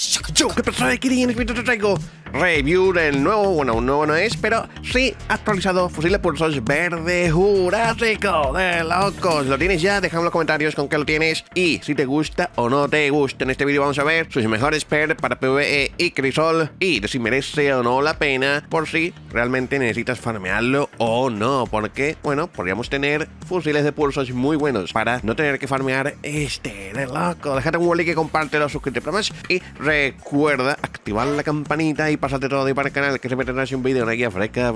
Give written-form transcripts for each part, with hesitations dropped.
¿Qué pasa aquí? En este vídeo te traigo review del nuevo, bueno, un nuevo no es, pero sí actualizado fusil de pulsos verde jurásico de locos. ¿Lo tienes ya? Déjame en los comentarios con qué lo tienes y si te gusta o no te gusta. En este vídeo vamos a ver sus mejores perks para PvE y Crisol y de si merece o no la pena, por si realmente necesitas farmearlo o no, porque, bueno, podríamos tener fusiles de pulsos muy buenos para no tener que farmear este de loco. Déjate un like, compártelo, suscríbete para más y recuerda activar la campanita y pásate todo y para el canal que siempre tendrás un vídeo, una guía fresca.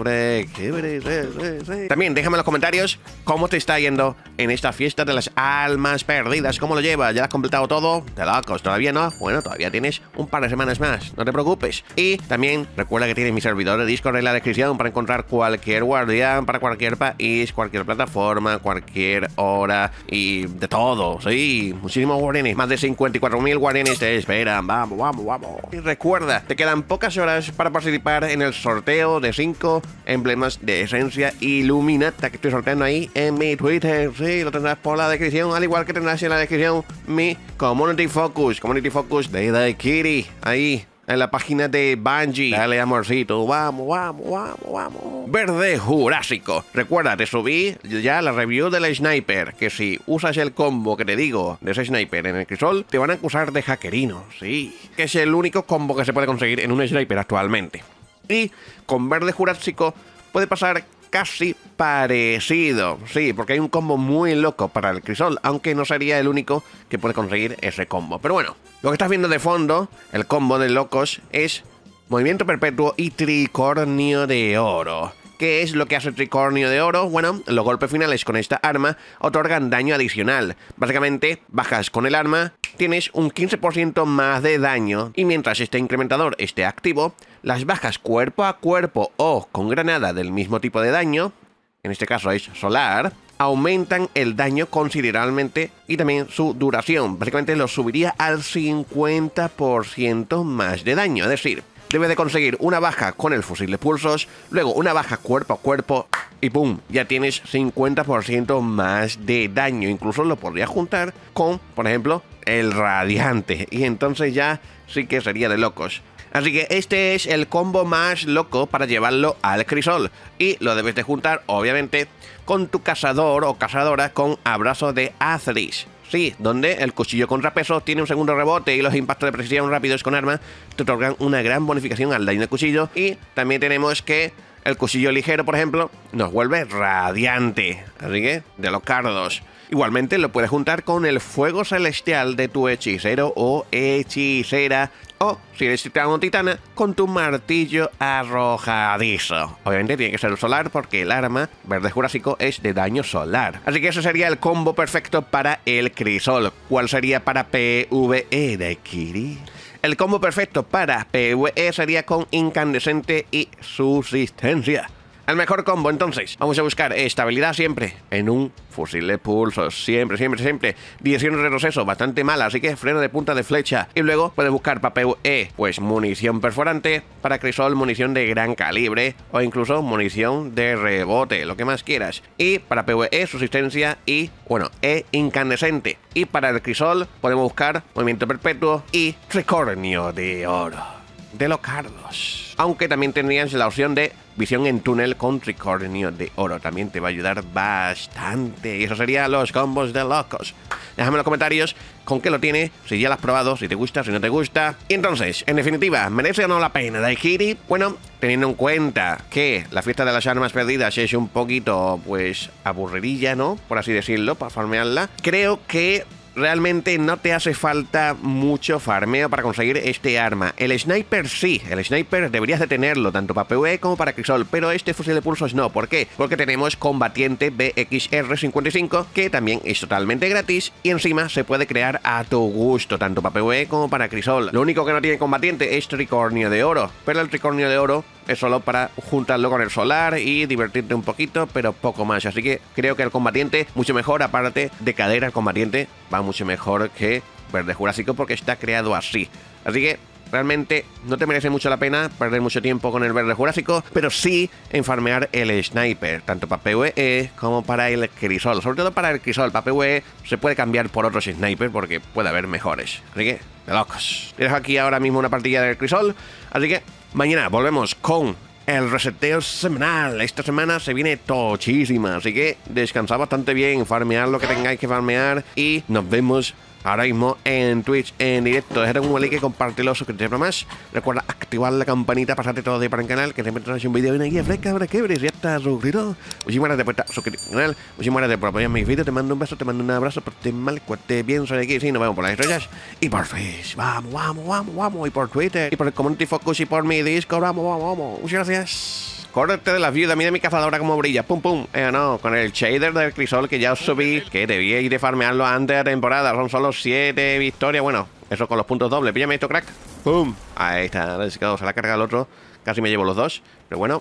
También déjame en los comentarios cómo te está yendo en esta fiesta de las almas perdidas, cómo lo llevas, ya has completado todo, de locos, todavía no, bueno, todavía tienes un par de semanas más, no te preocupes. Y también recuerda que tienes mi servidor de Discord en la descripción para encontrar cualquier guardián para cualquier país, cualquier plataforma, cualquier hora y de todo, sí, muchísimos guardianes, más de 54.000 guardianes te esperan, vamos. Y recuerda, te quedan pocas horas para participar en el sorteo de 5 emblemas de esencia Illuminata que estoy sorteando ahí en mi Twitter. Sí, lo tendrás por la descripción, al igual que tendrás en la descripción mi Community Focus de Daiquiri, ahí en la página de Bungie. Dale amorcito, vamos. Verde jurásico. Recuerda, te subí ya la review del sniper, que si usas el combo que te digo de ese sniper en el Crisol, te van a acusar de hackerino, sí. Que es el único combo que se puede conseguir en un sniper actualmente. Y con verde jurásico puede pasar casi parecido, sí, porque hay un combo muy loco para el Crisol, aunque no sería el único que puede conseguir ese combo. Pero bueno, lo que estás viendo de fondo, el combo de locos, es movimiento perpetuo y tricornio de oro. ¿Qué es lo que hace el tricornio de oro? Bueno, los golpes finales con esta arma otorgan daño adicional. Básicamente, bajas con el arma, tienes un 15% más de daño y mientras este incrementador esté activo, las bajas cuerpo a cuerpo o con granada del mismo tipo de daño, en este caso es solar, aumentan el daño considerablemente y también su duración. Básicamente lo subiría al 50% más de daño, es decir, debe de conseguir una baja con el fusil de pulsos, luego una baja cuerpo a cuerpo y ¡pum! Ya tienes 50% más de daño. Incluso lo podría juntar con, por ejemplo, el radiante y entonces ya sí que sería de locos. Así que este es el combo más loco para llevarlo al Crisol y lo debes de juntar obviamente con tu cazador o cazadora con abrazo de Azeris. Sí, donde el cuchillo contrapeso tiene un segundo rebote y los impactos de precisión rápidos con arma te otorgan una gran bonificación al daño de cuchillo. Y también tenemos que el cuchillo ligero, por ejemplo, nos vuelve radiante. Así que, de los cardos. Igualmente lo puedes juntar con el fuego celestial de tu hechicero o hechicera. O, si eres titán o titana, con tu martillo arrojadizo. Obviamente tiene que ser solar porque el arma verde jurásico es de daño solar. Así que ese sería el combo perfecto para el Crisol. ¿Cuál sería para PvE de Kiri? El combo perfecto para PvE sería con incandescente y subsistencia. El mejor combo, entonces, vamos a buscar estabilidad siempre en un fusil de pulsos, siempre. Dirección de retroceso, bastante mala, así que freno de punta de flecha. Y luego puedes buscar para PvE, pues munición perforante, para Crisol munición de gran calibre, o incluso munición de rebote, lo que más quieras. Y para PvE, subsistencia y, bueno, incandescente. Y para el Crisol podemos buscar movimiento perpetuo y tricornio de oro. De los cardos. Aunque también tendrías la opción de visión en túnel con tricornio de oro. También te va a ayudar bastante. Y eso serían los combos de locos. Déjame en los comentarios con qué lo tiene, si ya lo has probado, si te gusta, si no te gusta. Y entonces, en definitiva, ¿merece o no la pena Daiquiri? Bueno, teniendo en cuenta que la fiesta de las armas perdidas es un poquito, pues, aburridilla, ¿no? Por así decirlo, para farmearla. Creo que realmente no te hace falta mucho farmeo para conseguir este arma. El sniper sí, el sniper deberías de tenerlo tanto para PvE como para Crisol, pero este fusil de pulsos no. ¿Por qué? Porque tenemos combatiente BXR55 que también es totalmente gratis y encima se puede crear a tu gusto tanto para PvE como para Crisol. Lo único que no tiene combatiente es tricornio de oro, pero el tricornio de oro es solo para juntarlo con el solar y divertirte un poquito, pero poco más. Así que creo que el combatiente mucho mejor, aparte de cadera, el combatiente va mucho mejor que verde jurásico porque está creado así. Así que realmente no te merece mucho la pena perder mucho tiempo con el verde jurásico, pero sí en farmear el sniper, tanto para PvE como para el Crisol. Sobre todo para el Crisol, para PvE se puede cambiar por otros snipers porque puede haber mejores. Así que de locos. Te dejo aquí ahora mismo una partida del Crisol, así que mañana volvemos con el reseteo semanal. Esta semana se viene tochísima, así que descansad bastante bien, farmear lo que tengáis que farmear y nos vemos ahora mismo en Twitch en directo. Dejar un like, compártelo, suscríbete para más. Recuerda activar la campanita, pasarte todo de para el canal, que siempre traes un vídeo y una guía fresca para que ya está suscrito. Muchísimas gracias por estar suscrito al canal. Muchísimas gracias por apoyar mis vídeos. Te mando un beso, te mando un abrazo, porte mal, cuarte bien, soy aquí. Sí, nos vemos por las estrellas y por Face. Vamos, vamos, vamos, vamos. Y por Twitter, y por el Community Focus, y por mi Discord. Vamos, vamos, vamos. Muchas gracias. Córrete de la viuda, mira mi cazadora como brilla. Pum, pum. No, con el shader del Crisol que ya os subí, que debía ir de farmearlo antes de la temporada. Son solo 7 victorias. Bueno, eso con los puntos dobles. Píllame esto, crack. Pum. Ahí está. Se la carga el otro. Casi me llevo los dos. Pero bueno.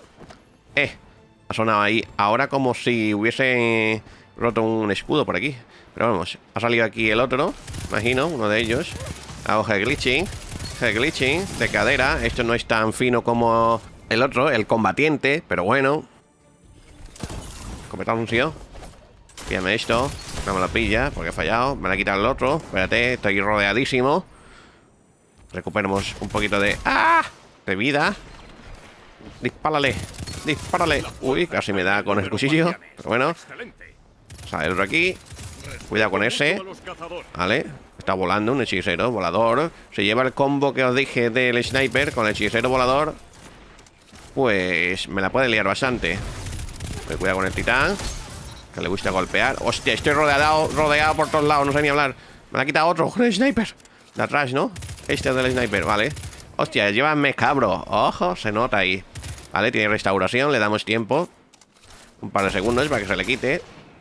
Ha sonado ahí. Ahora como si hubiese roto un escudo por aquí. Pero vamos. Ha salido aquí el otro, ¿no? Imagino, uno de ellos. Hoja glitching. Glitching de cadera. Esto no es tan fino como el otro, el combatiente, pero bueno. Completado un tío. Píllame esto. No me lo pilla porque he fallado. Me la ha quitado el otro. Espérate, estoy rodeadísimo. Recuperemos un poquito de... ¡ah! De vida. Dispárale. Dispárale. Uy, casi me da con el cuchillo. Pero bueno. Sale el otro aquí. Cuidado con ese. Vale. Está volando un hechicero volador. Se lleva el combo que os dije del sniper con el hechicero volador. Pues me la puede liar bastante. Cuidado con el titán, que le gusta golpear. Hostia, estoy rodeado por todos lados. No sé ni hablar. Me la ha quitado otro. El sniper. De atrás, ¿no? Este es del sniper, vale. Hostia, llévame cabro. Ojo, se nota ahí. Vale, tiene restauración. Le damos tiempo. Un par de segundos para que se le quite.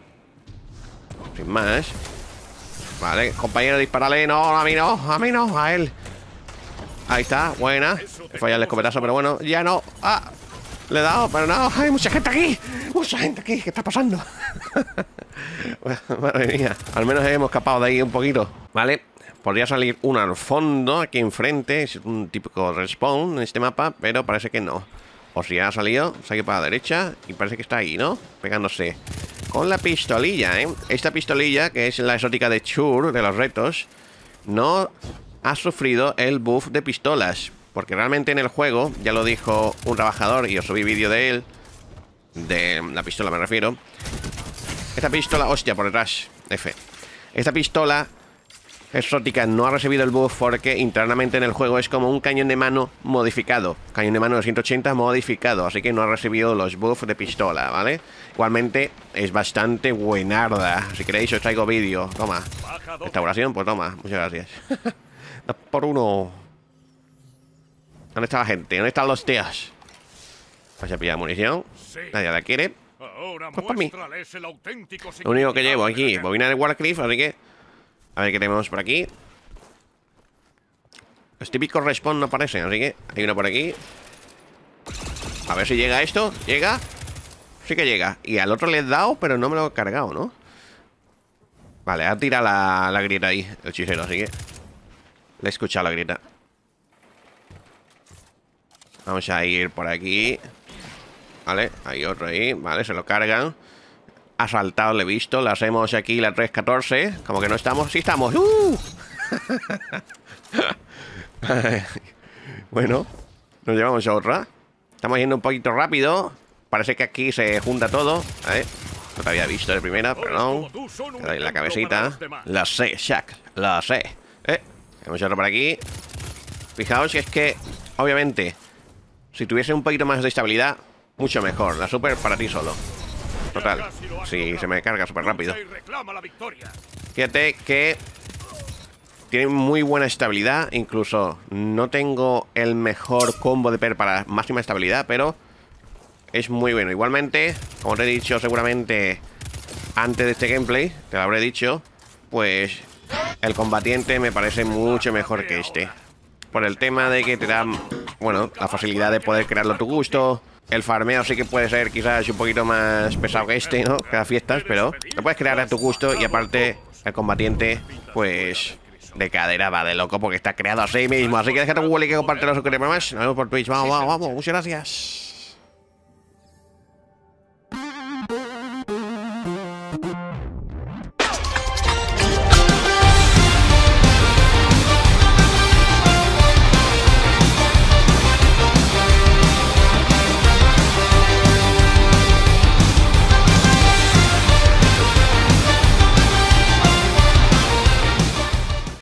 Sin más. Vale, compañero, dispárale. No, a mí no. A mí no, a él. Ahí está, buena. He fallado el escopetazo, pero bueno, ya no. ¡Ah! Le he dado, pero no. ¡Hay mucha gente aquí! ¡Mucha gente aquí! ¿Qué está pasando? Madre mía. Al menos hemos escapado de ahí un poquito. Vale. Podría salir uno al fondo, aquí enfrente. Es un típico respawn en este mapa, pero parece que no. O si ha salido, se ha ido para la derecha y parece que está ahí, ¿no? Pegándose con la pistolilla, ¿eh? Esta pistolilla, que es la exótica de Chur, de los retos, no ha sufrido el buff de pistolas, porque realmente en el juego, ya lo dijo un trabajador y os subí vídeo de él, de la pistola me refiero. Esta pistola, hostia, por detrás, F. Esta pistola exótica no ha recibido el buff porque internamente en el juego es como un cañón de mano modificado. Cañón de mano de 180 modificado, así que no ha recibido los buffs de pistola, ¿vale? Igualmente es bastante buenarda. Si queréis os traigo vídeo. Toma. Restauración, pues toma. Muchas gracias. 2 por 1. ¿Dónde está la gente? ¿Dónde están los tíos? Pues se pilla munición. Nadie la quiere. Pues para mí. Lo único que llevo aquí, bobina de Warcraft, así que a ver qué tenemos por aquí. Los típicos respawn no aparecen, así que hay uno por aquí. A ver si llega esto. ¿Llega? Sí que llega. Y al otro le he dado, pero no me lo he cargado, ¿no? Vale, ha tirado la grieta ahí, el hechicero, así que le he escuchado la grieta. Vamos a ir por aquí. Vale, hay otro ahí. Vale, se lo cargan. Ha saltado, le he visto. Le hacemos aquí la 314. Como que no estamos. ¡Sí estamos! Bueno, nos llevamos a otra. Estamos yendo un poquito rápido. Parece que aquí se junta todo. No te había visto de primera, perdón. Te doy la cabecita. La sé, Shaq. La sé. Tenemos otro por aquí. Fijaos que es que, obviamente, si tuviese un poquito más de estabilidad, mucho mejor. La super para ti solo. Total. Sí, se me carga súper rápido. Fíjate que tiene muy buena estabilidad. Incluso no tengo el mejor combo de per para máxima estabilidad, pero es muy bueno. Igualmente, como te he dicho seguramente antes de este gameplay, te lo habré dicho, pues el combatiente me parece mucho mejor que este. Por el tema de que te da, bueno, la facilidad de poder crearlo a tu gusto. El farmeo sí que puede ser quizás un poquito más pesado que este, ¿no? Cada fiestas, pero lo puedes crear a tu gusto. Y aparte, el combatiente, pues de cadera va de loco porque está creado así mismo. Así que déjate un like y compártelo, suscríbete más. Nos vemos por Twitch. Vamos, vamos, vamos. Muchas gracias.